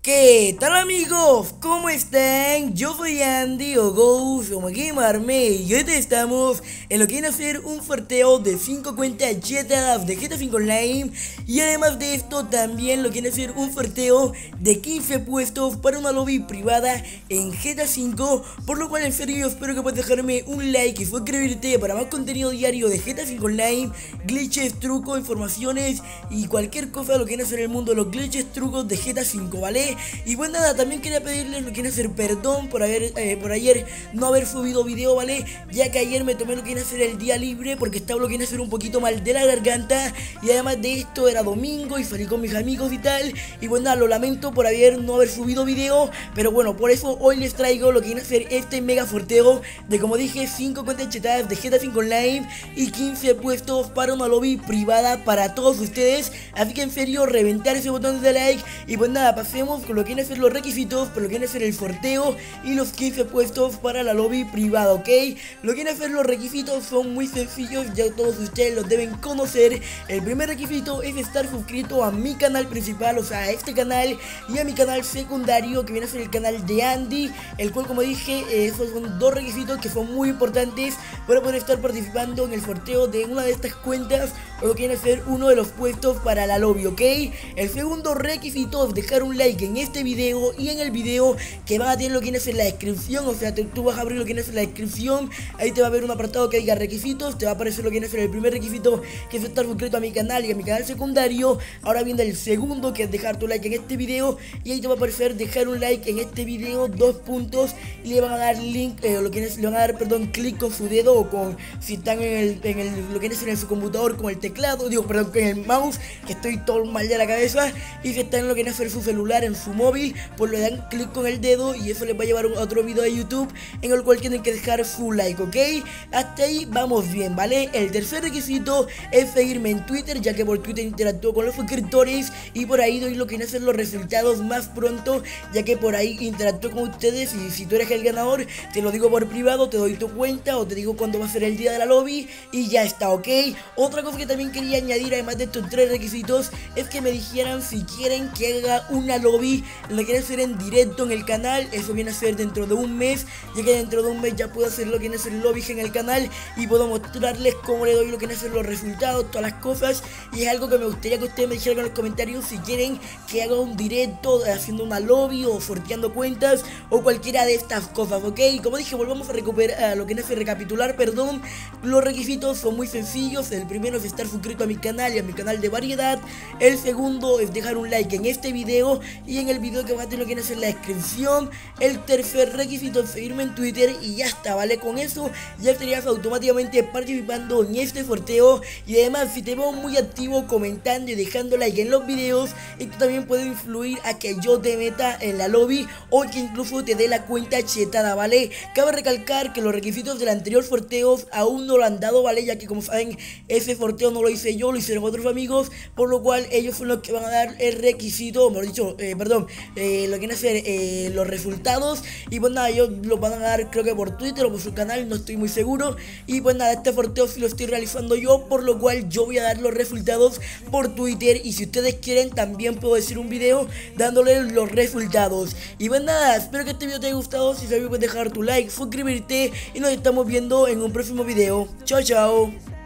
¿Qué tal amigos? ¿Cómo están? Yo soy Andy o Ghost o Gamerme y hoy estamos en lo que viene a ser un sorteo de 5 cuentas chetadas de GTA V Online. Y además de esto también lo que viene a ser un sorteo de 15 puestos para una lobby privada en GTA V. Por lo cual en serio espero que puedas dejarme un like y suscribirte para más contenido diario de GTA V Online, glitches, trucos, informaciones y cualquier cosa de lo que viene a ser el mundo de los glitches, trucos de GTA V, ¿vale? Y pues nada, también quería pedirles lo que viene a ser perdón por ayer no haber subido video, ¿vale? Ya que ayer me tomé lo que viene a ser el día libre porque estaba lo que viene a ser un poquito mal de la garganta. Y además de esto era domingo y salí con mis amigos y tal. Y pues nada, lo lamento por no haber subido video. Pero bueno, por eso hoy les traigo lo que viene a ser este mega sorteo de, como dije, 5 cuentas chetadas de GTA V Online y 15 puestos para una lobby privada para todos ustedes. Así que en serio, reventar ese botón de like. Y pues nada, pasemos con lo que viene a ser los requisitos, por lo que viene a ser el sorteo y los 15 puestos para la lobby privada, ¿ok? Lo que viene a ser los requisitos son muy sencillos, ya todos ustedes los deben conocer. El primer requisito es estar suscrito a mi canal principal, o sea, a este canal, y a mi canal secundario, que viene a ser el canal de Andy, el cual, como dije, esos son dos requisitos que son muy importantes para poder estar participando en el sorteo de una de estas cuentas, o lo que viene a ser uno de los puestos para la lobby, ¿ok? El segundo requisito es dejar un like en este video y en el video que van a tener lo que viene a ser la descripción. O sea, tú vas a abrir lo que viene a ser la descripción, ahí te va a ver un apartado que diga requisitos, te va a aparecer lo que viene a ser el primer requisito, que es estar suscrito a mi canal y a mi canal secundario. Ahora viene el segundo, que es dejar tu like en este video, y ahí te va a aparecer dejar un like en este video, 2 puntos, y le van a dar link, lo que le van a dar, perdón, clic con su dedo o con, si están lo que viene a ser en su computador con el teclado, digo, perdón, con el mouse, que estoy todo mal de la cabeza, y si están en lo que viene a ser su celular, en su móvil, pues le dan clic con el dedo y eso les va a llevar a otro video de YouTube en el cual tienen que dejar su like, ¿ok? Hasta ahí vamos bien, ¿vale? El tercer requisito es seguirme en Twitter, ya que por Twitter interactúo con los suscriptores y por ahí doy lo que viene a ser los resultados más pronto, ya que por ahí interactúo con ustedes. Y si tú eres el ganador, te lo digo por privado, te doy tu cuenta o te digo cuándo va a ser el día de la lobby y ya está, ¿ok? Otra cosa que también quería añadir, además de estos tres requisitos, es que me dijeran si quieren que haga una lobby, lo quieren hacer en directo en el canal. Eso viene a ser dentro de un mes, ya que dentro de un mes ya puedo hacer lo que viene a ser lobbies en el canal y puedo mostrarles cómo le doy lo que viene a ser los resultados, todas las cosas. Y es algo que me gustaría que ustedes me dijeran en los comentarios si quieren que haga un directo haciendo una lobby o sorteando cuentas o cualquiera de estas cosas, ¿ok? Como dije, volvamos a recuperar lo que viene a ser recapitular, perdón. Los requisitos son muy sencillos. El primero es estar suscrito a mi canal y a mi canal de variedad. El segundo es dejar un like en este video y en el video que van a tener lo que viene a ser la descripción. El tercer requisito es seguirme en Twitter y ya está, ¿vale? Con eso ya estarías automáticamente participando en este sorteo. Y además, si te veo muy activo comentando y dejando like en los videos, esto también puede influir a que yo te meta en la lobby o que incluso te dé la cuenta chetada, ¿vale? Cabe recalcar que los requisitos del anterior sorteo aún no lo han dado, ¿vale? Ya que, como saben, ese sorteo no lo hice yo, lo hicieron otros amigos, por lo cual ellos son los que van a dar el requisito, o mejor dicho, lo que viene a ser los resultados. Y pues nada, ellos lo van a dar, creo que por Twitter o por su canal, no estoy muy seguro. Y pues nada, este sorteo sí lo estoy realizando yo, por lo cual yo voy a dar los resultados por Twitter. Y si ustedes quieren, también puedo decir un video dándole los resultados. Y pues nada, espero que este video te haya gustado. Si es así, puedes dejar tu like, suscribirte y nos estamos viendo en un próximo video. Chao, chao.